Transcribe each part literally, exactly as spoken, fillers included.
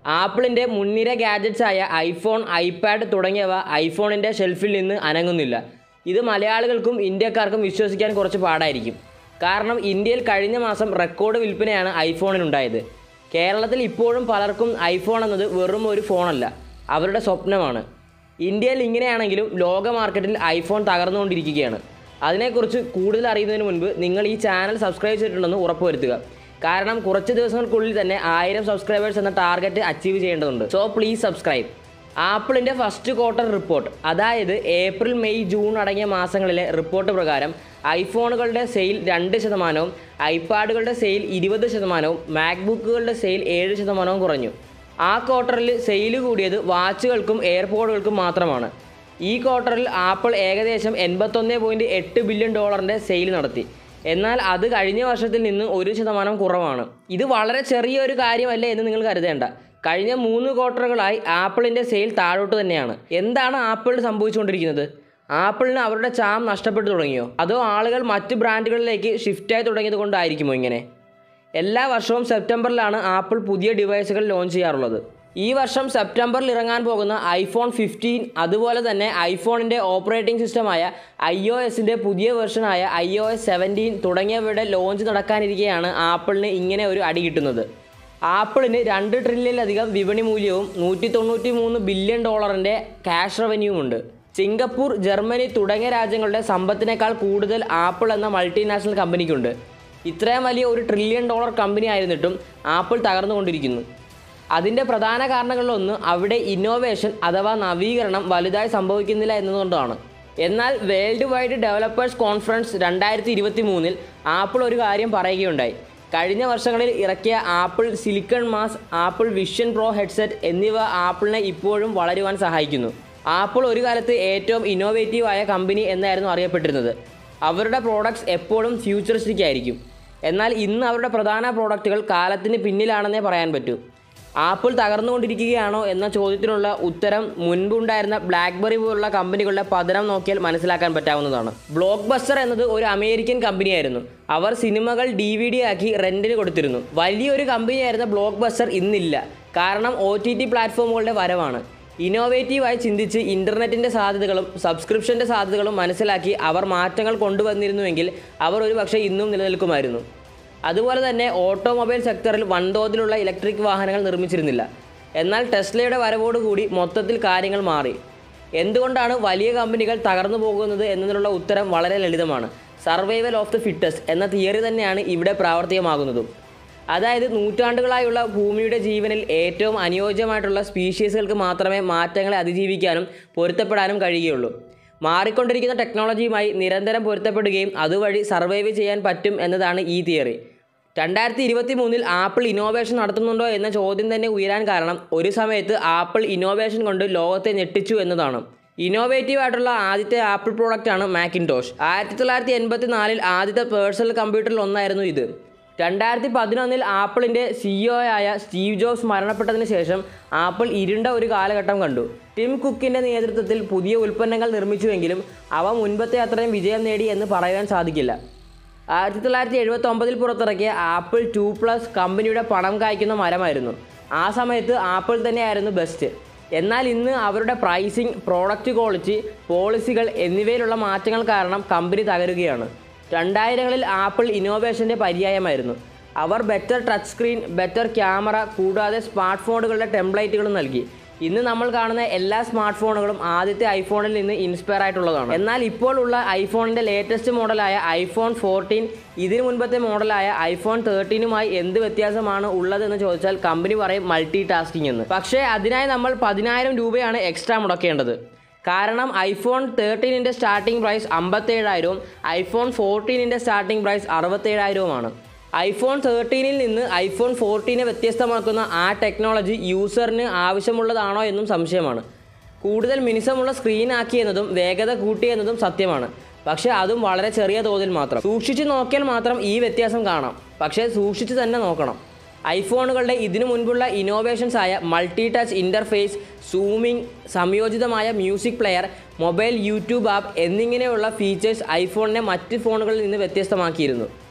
ആപ്പിളിൻ്റെ മുൻനിര ഗാഡ്ജറ്റ്സായ iPhone, iPad തുടങ്ങിയവ ഐഫോണിൻ്റെ ഷെൽഫിൽ നിന്ന് അനങ്ങുന്നില്ല. ഇത് മലയാളികൾക്കും ഇന്ത്യക്കാർക്കും വിശ്വസിക്കാൻ കുറച്ച് പാടായിരിക്കും. കാരണം ഇന്ത്യയിൽ കഴിഞ്ഞ മാസം റെക്കോർഡ് വിൽപ്പനയാണ് ഐഫോണിനുണ്ടായത്. കേരളത്തിൽ ഇപ്പോഴും പലർക്കും ഐഫോൺ എന്നത് വെറും ഒരു ഫോണല്ല, അവരുടെ സ്വപ്നമാണ്. ഇന്ത്യയിൽ ഇങ്ങനെയാണെങ്കിലും ലോക മാർക്കറ്റിൽ ഐഫോൺ തകർന്നുകൊണ്ടിരിക്കുകയാണ്. അതിനെക്കുറിച്ച് കൂടുതൽ അറിയുന്നതിന് മുൻപ് നിങ്ങൾ ഈ ചാനൽ സബ്സ്ക്രൈബ് ചെയ്തിട്ടുണ്ടെന്ന് ഉറപ്പുവരുത്തുക. കാരണം കുറച്ച് ദിവസങ്ങൾക്കുള്ളിൽ തന്നെ ആയിരം സബ്സ്ക്രൈബേഴ്സ് എന്ന ടാർഗറ്റ് അച്ചീവ് ചെയ്യേണ്ടതുണ്ട്. So please subscribe. ആപ്പിളിൻ്റെ ഫസ്റ്റ് ക്വാർട്ടർ റിപ്പോർട്ട്, അതായത് ഏപ്രിൽ, മെയ്, ജൂൺ അടങ്ങിയ മാസങ്ങളിലെ റിപ്പോർട്ട് പ്രകാരം ഐഫോണുകളുടെ സെയിൽ രണ്ട് ശതമാനവും ഐപാഡുകളുടെ സെയിൽ ഇരുപത് ശതമാനവും മാക്ബുക്കുകളുടെ സെയിൽ ഏഴ് ശതമാനവും കുറഞ്ഞു. ആ ക്വാർട്ടറിൽ സെയിൽ കൂടിയത് വാച്ചുകൾക്കും എയർപോഡുകൾക്കും മാത്രമാണ്. ഈ ക്വാർട്ടറിൽ ആപ്പിൾ ഏകദേശം എൺപത്തൊന്ന് പോയിൻറ്റ് എട്ട് ബില്യൺ ഡോളറിൻ്റെ സെയിൽ നടത്തി. എന്നാൽ അത് കഴിഞ്ഞ വർഷത്തിൽ നിന്ന് ഒരു ശതമാനം കുറവാണ്. ഇത് വളരെ ചെറിയൊരു കാര്യമല്ല എന്ന് നിങ്ങൾ കരുതേണ്ട. കഴിഞ്ഞ മൂന്ന് ക്വാർട്ടറുകളായി ആപ്പിളിൻ്റെ സെയിൽ താഴോട്ട് തന്നെയാണ്. എന്താണ് ആപ്പിളിന് സംഭവിച്ചുകൊണ്ടിരിക്കുന്നത്? ആപ്പിളിന് അവരുടെ ചാം നഷ്ടപ്പെട്ടു തുടങ്ങിയോ? അതോ ആളുകൾ മറ്റ് ബ്രാൻഡുകളിലേക്ക് ഷിഫ്റ്റായി തുടങ്ങിയത് കൊണ്ടായിരിക്കുമോ ഇങ്ങനെ? എല്ലാ വർഷവും സെപ്റ്റംബറിലാണ് ആപ്പിൾ പുതിയ ഡിവൈസുകൾ ലോഞ്ച് ചെയ്യാറുള്ളത്. ഈ വർഷം സെപ്റ്റംബറിൽ ഇറങ്ങാൻ പോകുന്ന ഐഫോൺ ഫിഫ്റ്റീൻ, അതുപോലെ തന്നെ ഐഫോണിൻ്റെ ഓപ്പറേറ്റിംഗ് സിസ്റ്റമായ ഐ ഒ എസിൻ്റെ പുതിയ വെർഷനായ ഐ ഒ എസ് സെവൻറ്റീൻ തുടങ്ങിയവയുടെ ലോഞ്ച് നടക്കാനിരിക്കെയാണ് ആപ്പിളിന് ഇങ്ങനെ ഒരു അടി കിട്ടുന്നത്. ആപ്പിളിന് രണ്ട് ട്രില്യണിലധികം വിപണി മൂല്യവും നൂറ്റി തൊണ്ണൂറ്റി മൂന്ന് ബില്യൺ ഡോളറിൻ്റെ ക്യാഷ് റവന്യൂവുമുണ്ട്. സിംഗപ്പൂർ, ജർമ്മനി തുടങ്ങിയ രാജ്യങ്ങളുടെ സമ്പത്തിനേക്കാൾ കൂടുതൽ ആപ്പിൾ എന്ന മൾട്ടിനാഷണൽ കമ്പനിക്കുണ്ട്. ഇത്രയും വലിയ ഒരു ട്രില്യൺ ഡോളർ കമ്പനി ആയിരുന്നിട്ടും ആപ്പിൾ തകർന്നുകൊണ്ടിരിക്കുന്നു. അതിൻ്റെ പ്രധാന കാരണങ്ങളിലൊന്ന് അവിടെ ഇന്നോവേഷൻ അഥവാ നവീകരണം വലുതായി സംഭവിക്കുന്നില്ല എന്നതുകൊണ്ടാണ്. എന്നാൽ വേൾഡ് വൈഡ് ഡെവലപ്പേഴ്സ് കോൺഫറൻസ് രണ്ടായിരത്തി ഇരുപത്തി മൂന്നിൽ ആപ്പിൾ ഒരു കാര്യം പറയുകയുണ്ടായി. കഴിഞ്ഞ വർഷങ്ങളിൽ ഇറക്കിയ Apple silicon Macs, Apple Vision Pro headset എന്നിവ ആപ്പിളിനെ ഇപ്പോഴും വളരുവാൻ സഹായിക്കുന്നു. ആപ്പിൾ ഒരു കാലത്ത് ഏറ്റവും ഇന്നോവേറ്റീവായ കമ്പനി എന്നായിരുന്നു അറിയപ്പെട്ടിരുന്നത്. അവരുടെ പ്രോഡക്ട്സ് എപ്പോഴും ഫ്യൂച്ചറിസ്റ്റിക് ആയിരിക്കും. എന്നാൽ ഇന്ന് അവരുടെ പ്രധാന പ്രോഡക്റ്റുകൾ കാലത്തിന് പിന്നിലാണെന്നേ പറയാൻ പറ്റൂ. ആപ്പിൾ തകർന്നുകൊണ്ടിരിക്കുകയാണോ എന്ന ചോദ്യത്തിനുള്ള ഉത്തരം മുൻപുണ്ടായിരുന്ന ബ്ലാക്ക്ബെറി പോലുള്ള കമ്പനികളുടെ പതനം നോക്കിയാൽ മനസ്സിലാക്കാൻ പറ്റാവുന്നതാണ്. ബ്ലോക്ക് ബസ്റ്റർ എന്നത് ഒരു അമേരിക്കൻ കമ്പനിയായിരുന്നു. അവർ സിനിമകൾ ഡി വി ഡി ആക്കി റെൻറ്റിന് കൊടുത്തിരുന്നു. വലിയൊരു കമ്പനിയായിരുന്ന ബ്ലോക്ക് ബസ്റ്റർ ഇന്നില്ല. കാരണം ഒ ടി ടി പ്ലാറ്റ്ഫോമുകളുടെ വരവാണ്. ഇന്നോവേറ്റീവായി ചിന്തിച്ച് ഇൻ്റർനെറ്റിൻ്റെ സാധ്യതകളും സബ്സ്ക്രിപ്ഷൻ്റെ സാധ്യതകളും മനസ്സിലാക്കി അവർ മാറ്റങ്ങൾ കൊണ്ടുവന്നിരുന്നുവെങ്കിൽ അവർ ഒരു പക്ഷേ ഇന്നും നിലനിൽക്കുമായിരുന്നു. അതുപോലെ തന്നെ ഓട്ടോമൊബൈൽ സെക്ടറിൽ വൻതോതിലുള്ള ഇലക്ട്രിക് വാഹനങ്ങൾ നിർമ്മിച്ചിരുന്നില്ല. എന്നാൽ ടെസ്ലയുടെ വരവോടുകൂടി മൊത്തത്തിൽ കാര്യങ്ങൾ മാറി. എന്തുകൊണ്ടാണ് വലിയ കമ്പനികൾ തകർന്നു പോകുന്നത് എന്നതിനുള്ള ഉത്തരം വളരെ ലളിതമാണ്. സർവൈവൽ ഓഫ് ദി ഫിറ്റസ്റ്റ് എന്ന തിയറി തന്നെയാണ് ഇവിടെ പ്രാവർത്തികമാകുന്നതും. അതായത് നൂറ്റാണ്ടുകളായുള്ള ഭൂമിയുടെ ജീവനിൽ ഏറ്റവും അനുയോജ്യമായിട്ടുള്ള സ്പീഷീസുകൾക്ക് മാത്രമേ മാറ്റങ്ങളെ അതിജീവിക്കാനും പൊരുത്തപ്പെടാനും കഴിയുകയുള്ളൂ. മാറിക്കൊണ്ടിരിക്കുന്ന ടെക്നോളജിയുമായി നിരന്തരം പൊരുത്തപ്പെടുകയും അതുവഴി സർവൈവ് ചെയ്യാൻ പറ്റും എന്നതാണ് ഈ തിയറി. രണ്ടായിരത്തി ഇരുപത്തി മൂന്നിൽ ആപ്പിൾ ഇന്നോവേഷൻ നടത്തുന്നുണ്ടോ എന്ന ചോദ്യം തന്നെ ഉയരാൻ കാരണം ഒരു സമയത്ത് ആപ്പിൾ ഇന്നോവേഷൻ കൊണ്ട് ലോകത്തെ ഞെട്ടിച്ചു എന്നതാണ്. ഇന്നോവേറ്റീവ് ആയിട്ടുള്ള ആദ്യത്തെ ആപ്പിൾ പ്രോഡക്റ്റാണ് മാക്കിൻടോഷ്. ആയിരത്തി തൊള്ളായിരത്തി എൺപത്തി നാലിൽ ആദ്യത്തെ പേഴ്സണൽ കമ്പ്യൂട്ടറിൽ ഒന്നായിരുന്നു ഇത്. രണ്ടായിരത്തി പതിനൊന്നിൽ ആപ്പിളിൻ്റെ സിഇഒ ആയ സ്റ്റീവ് ജോബ്സ് മരണപ്പെട്ടതിന് ശേഷം ആപ്പിൾ ഇരുണ്ട ഒരു കാലഘട്ടം കണ്ടു. ടിം കുക്കിൻ്റെ നേതൃത്വത്തിൽ പുതിയ ഉൽപ്പന്നങ്ങൾ നിർമ്മിച്ചുവെങ്കിലും അവ മുൻപത്തെ അത്രയും വിജയം നേടി എന്ന് പറയാൻ സാധിക്കില്ല. ആയിരത്തി തൊള്ളായിരത്തി എഴുപത്തി ഒമ്പതിൽ പുറത്തിറക്കിയ ആപ്പിൾ ടു പ്ലസ് കമ്പനിയുടെ പണം കായ്ക്കുന്ന മരമായിരുന്നു. ആ സമയത്ത് ആപ്പിൾ തന്നെയായിരുന്നു ബെസ്റ്റ്. എന്നാൽ ഇന്ന് അവരുടെ പ്രൈസിംഗ്, പ്രോഡക്റ്റ് ക്വാളിറ്റി, പോളിസികൾ എന്നിവയിലുള്ള മാറ്റങ്ങൾ കാരണം കമ്പനി തകരുകയാണ്. രണ്ടായിരങ്ങളിൽ ആപ്പിൾ ഇന്നോവേഷൻ്റെ പര്യായമായിരുന്നു. അവർ better touch screen, better camera കൂടാതെ സ്മാർട്ട് ഫോണുകളുടെ ടെംപ്ലേറ്റുകളും നൽകി. ഇന്ന് നമ്മൾ കാണുന്ന എല്ലാ സ്മാർട്ട് ഫോണുകളും ആദ്യത്തെ ഐഫോണിൽ നിന്ന് ഇൻസ്പയർ ആയിട്ടുള്ളതാണ്. എന്നാൽ ഇപ്പോൾ ഉള്ള ഐഫോണിൻ്റെ ലേറ്റസ്റ്റ് മോഡലായ ഐഫോൺ ഫോർട്ടീൻ ഇതിനു മുൻപത്തെ മോഡലായ ഐഫോൺ തേർട്ടീനുമായി എന്ത് വ്യത്യാസമാണ് ഉള്ളതെന്ന് ചോദിച്ചാൽ കമ്പനി പറയും മൾട്ടി ടാസ്കിങ് എന്ന്. പക്ഷേ അതിനായി നമ്മൾ പതിനായിരം രൂപയാണ് എക്സ്ട്രാ മുടക്കേണ്ടത്. കാരണം ഐഫോൺ തേർട്ടീനിൻ്റെ സ്റ്റാർട്ടിംഗ് പ്രൈസ് അമ്പത്തേഴായിരവും ഐഫോൺ ഫോർട്ടീനിൻ്റെ സ്റ്റാർട്ടിംഗ് പ്രൈസ് അറുപത്തേഴായിരവുമാണ്. ഐഫോൺ തേർട്ടീനിൽ നിന്ന് ഐഫോൺ ഫോർട്ടീനെ വ്യത്യസ്തമാക്കുന്ന ആ ടെക്നോളജി യൂസറിന് ആവശ്യമുള്ളതാണോ എന്നും സംശയമാണ്. കൂടുതൽ മിനുസമുള്ള സ്ക്രീനാക്കി എന്നതും വേഗത കൂട്ടി എന്നതും സത്യമാണ്. പക്ഷേ അതും വളരെ ചെറിയ തോതിൽ മാത്രം. സൂക്ഷിച്ച് നോക്കിയാൽ മാത്രം ഈ വ്യത്യാസം കാണാം. പക്ഷേ സൂക്ഷിച്ച് തന്നെ നോക്കണം. ഐഫോണുകളുടെ ഇതിനു മുൻപുള്ള ഇന്നോവേഷൻസ് ആയ മൾട്ടി ടച്ച് ഇൻ്റർഫേസ്, സൂമിംഗ്, സംയോജിതമായ music player, mobile YouTube app എന്നിങ്ങനെയുള്ള ഫീച്ചേഴ്സ് ഐഫോണിനെ മറ്റ് ഫോണുകളിൽ നിന്ന് വ്യത്യസ്തമാക്കിയിരുന്നു.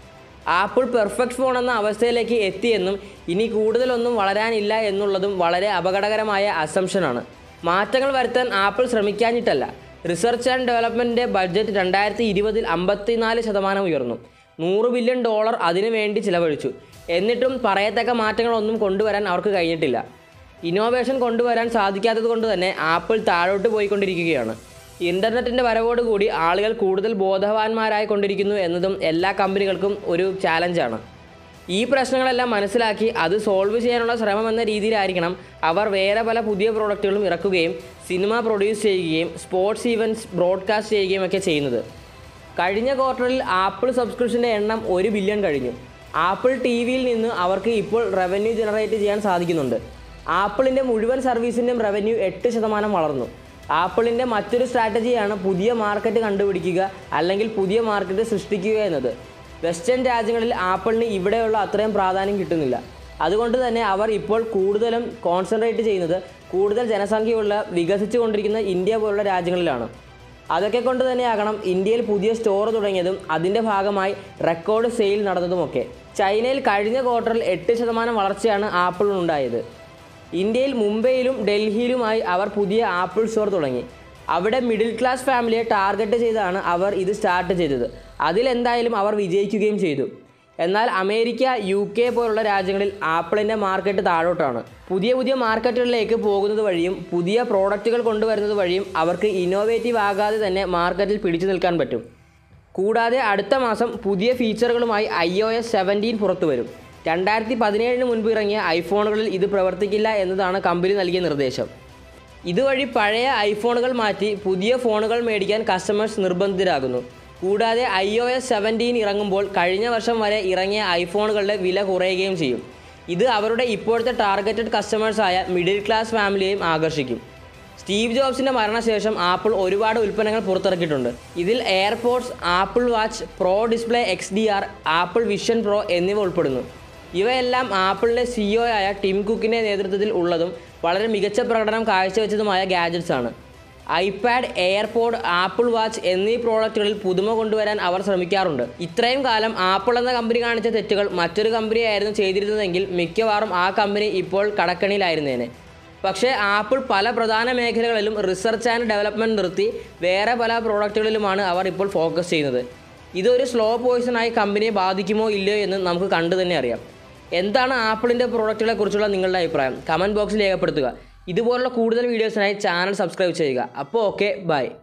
ആപ്പിൾ പെർഫെക്റ്റ് ഫോൺ എന്ന അവസ്ഥയിലേക്ക് എത്തിയെന്നും ഇനി കൂടുതലൊന്നും വളരാനില്ല എന്നുള്ളതും വളരെ അപകടകരമായ അസംഷനാണ്. മാറ്റങ്ങൾ വരുത്താൻ ആപ്പിൾ ശ്രമിക്കാഞ്ഞിട്ടല്ല. റിസർച്ച് ആൻഡ് ഡെവലപ്മെൻറ്റിൻ്റെ ബഡ്ജറ്റ് രണ്ടായിരത്തി ഇരുപതിൽ അമ്പത്തിനാല് ശതമാനം ഉയർന്നു. നൂറ് ബില്യൺ ഡോളർ അതിനു വേണ്ടി ചിലവഴിച്ചു. എന്നിട്ടും പറയത്തക്ക മാറ്റങ്ങളൊന്നും കൊണ്ടുവരാൻ അവർക്ക് കഴിഞ്ഞിട്ടില്ല. ഇന്നോവേഷൻ കൊണ്ടുവരാൻ സാധിക്കാത്തത് കൊണ്ട് തന്നെ ആപ്പിൾ താഴോട്ട് പോയിക്കൊണ്ടിരിക്കുകയാണ്. ഇൻ്റർനെറ്റിൻ്റെ വരവോടുകൂടി ആളുകൾ കൂടുതൽ ബോധവാന്മാരായി കൊണ്ടിരിക്കുന്നു എന്നതും എല്ലാ കമ്പനികൾക്കും ഒരു ചാലഞ്ചാണ്. ഈ പ്രശ്നങ്ങളെല്ലാം മനസ്സിലാക്കി അത് സോൾവ് ചെയ്യാനുള്ള ശ്രമം എന്ന രീതിയിലായിരിക്കണം അവർ വേറെ പല പുതിയ പ്രോഡക്റ്റുകളും ഇറക്കുകയും സിനിമ പ്രൊഡ്യൂസ് ചെയ്യുകയും സ്പോർട്സ് ഈവൻറ്റ്സ് ബ്രോഡ്കാസ്റ്റ് ചെയ്യുകയും ഒക്കെ ചെയ്യുന്നത്. കഴിഞ്ഞ ക്വാർട്ടറിൽ ആപ്പിൾ സബ്സ്ക്രിപ്ഷൻ്റെ എണ്ണം ഒരു ബില്യൺ കഴിഞ്ഞു. ആപ്പിൾ ടി വിയിൽ നിന്ന് അവർക്ക് ഇപ്പോൾ റവന്യൂ ജനറേറ്റ് ചെയ്യാൻ സാധിക്കുന്നുണ്ട്. ആപ്പിളിൻ്റെ മുഴുവൻ സർവീസിൻ്റെയും റവന്യൂ എട്ട് ശതമാനം വളർന്നു. ആപ്പിളിൻ്റെ മറ്റൊരു സ്ട്രാറ്റജിയാണ് പുതിയ മാർക്കറ്റ് കണ്ടുപിടിക്കുക അല്ലെങ്കിൽ പുതിയ മാർക്കറ്റ് സൃഷ്ടിക്കുക എന്നത്. വെസ്റ്റേൺ രാജ്യങ്ങളിൽ ആപ്പിളിന് ഇവിടെയുള്ള അത്രയും പ്രാധാന്യം കിട്ടുന്നില്ല. അതുകൊണ്ട് തന്നെ അവർ ഇപ്പോൾ കൂടുതലും കോൺസെൻട്രേറ്റ് ചെയ്യുന്നത് കൂടുതൽ ജനസംഖ്യയുള്ള വികസിച്ചു കൊണ്ടിരിക്കുന്ന ഇന്ത്യ പോലുള്ള രാജ്യങ്ങളിലാണ്. അതൊക്കെ കൊണ്ട് തന്നെയാകണം ഇന്ത്യയിൽ പുതിയ സ്റ്റോർ തുടങ്ങിയതും അതിൻ്റെ ഭാഗമായി റെക്കോർഡ് സെയിൽ നടന്നതുമൊക്കെ. ചൈനയിൽ കഴിഞ്ഞ ക്വാർട്ടറിൽ എട്ട് ശതമാനം വളർച്ചയാണ് ആപ്പിളിനുണ്ടായത്. ഇന്ത്യയിൽ മുംബൈയിലും ഡൽഹിയിലുമായി അവർ പുതിയ ആപ്പിൾ സ്റ്റോർ തുടങ്ങി. അവിടെ മിഡിൽ ക്ലാസ് ഫാമിലിയെ ടാർഗറ്റ് ചെയ്താണ് അവർ ഇത് സ്റ്റാർട്ട് ചെയ്തത്. അതിലെന്തായാലും അവർ വിജയിക്കുകയും ചെയ്തു. എന്നാൽ അമേരിക്ക, യു കെ പോലുള്ള രാജ്യങ്ങളിൽ ആപ്പിളിൻ്റെ മാർക്കറ്റ് താഴോട്ടാണ്. പുതിയ പുതിയ മാർക്കറ്റുകളിലേക്ക് പോകുന്നത് വഴിയും പുതിയ പ്രോഡക്റ്റുകൾ കൊണ്ടുവരുന്നത് വഴിയും അവർക്ക് ഇന്നോവേറ്റീവ് ആകാതെ തന്നെ മാർക്കറ്റിൽ പിടിച്ചു നിൽക്കാൻ പറ്റും. കൂടാതെ അടുത്ത മാസം പുതിയ ഫീച്ചറുകളുമായി ഐ ഒ എസ് സെവൻറ്റീൻ പുറത്തു വരും. രണ്ടായിരത്തി പതിനേഴിന് മുൻപ് ഇറങ്ങിയ ഐഫോണുകളിൽ ഇത് പ്രവർത്തിക്കില്ല എന്നതാണ് കമ്പനി നൽകിയ നിർദ്ദേശം. ഇതുവഴി പഴയ ഐഫോണുകൾ മാറ്റി പുതിയ ഫോണുകൾ മേടിക്കാൻ കസ്റ്റമേഴ്സ് നിർബന്ധിതരാകുന്നു. കൂടാതെ ഐ ഒ എസ് സെവൻറ്റീൻ ഇറങ്ങുമ്പോൾ കഴിഞ്ഞ വർഷം വരെ ഇറങ്ങിയ ഐഫോണുകളുടെ വില കുറയുകയും ചെയ്യും. ഇത് അവരുടെ ഇപ്പോഴത്തെ ടാർഗറ്റഡ് കസ്റ്റമേഴ്സായ മിഡിൽ ക്ലാസ് ഫാമിലിയെയും ആകർഷിക്കും. സ്റ്റീവ് ജോബ്സിൻ്റെ മരണശേഷം ആപ്പിൾ ഒരുപാട് ഉൽപ്പന്നങ്ങൾ പുറത്തിറക്കിയിട്ടുണ്ട്. ഇതിൽ AirPods, Apple watch, pro display X D R, Apple Vision Pro എന്നിവ ഉൾപ്പെടുന്നു. ഇവയെല്ലാം ആപ്പിളിൻ്റെ സിഇഒ ആയ ടിം കുക്കിൻ്റെ നേതൃത്വത്തിൽ ഉള്ളതും വളരെ മികച്ച പ്രകടനം കാഴ്ചവെച്ചതുമായ ഗാഡ്ജറ്റ്സ് ആണ്. ഐപാഡ്, എയർപോഡ്, ആപ്പിൾ വാച്ച് എന്നീ പ്രോഡക്റ്റുകളിൽ പുതുമ കൊണ്ടുവരാൻ അവർ ശ്രമിക്കാറുണ്ട്. ഇത്രയും കാലം ആപ്പിൾ എന്ന കമ്പനി കാണിച്ച തെറ്റുകൾ മറ്റൊരു കമ്പനിയായിരുന്നു ചെയ്തിരുന്നതെങ്കിൽ മിക്കവാറും ആ കമ്പനി ഇപ്പോൾ കടക്കണിയിലായിരുന്നേനെ. പക്ഷേ ആപ്പിൾ പല പ്രധാന മേഖലകളിലും റിസർച്ച് ആൻഡ് ഡെവലപ്മെൻറ്റ് നിർത്തി വേറെ പല പ്രോഡക്റ്റുകളിലുമാണ് അവർ ഇപ്പോൾ ഫോക്കസ് ചെയ്യുന്നത്. ഇതൊരു സ്ലോ പോയിസണായി കമ്പനിയെ ബാധിക്കുമോ ഇല്ലയോ എന്ന് നമുക്ക് കണ്ടു തന്നെ അറിയാം. എന്താണ് ആപ്പിളിൻ്റെ പ്രോഡക്റ്റുകളെ കുറിച്ചുള്ള നിങ്ങളുടെ അഭിപ്രായം? കമൻറ്റ് ബോക്സിൽ രേഖപ്പെടുത്തുക. ഇതുപോലുള്ള കൂടുതൽ വീഡിയോസിനായി ചാനൽ സബ്സ്ക്രൈബ് ചെയ്യുക. അപ്പോൾ ഓക്കെ, ബൈ.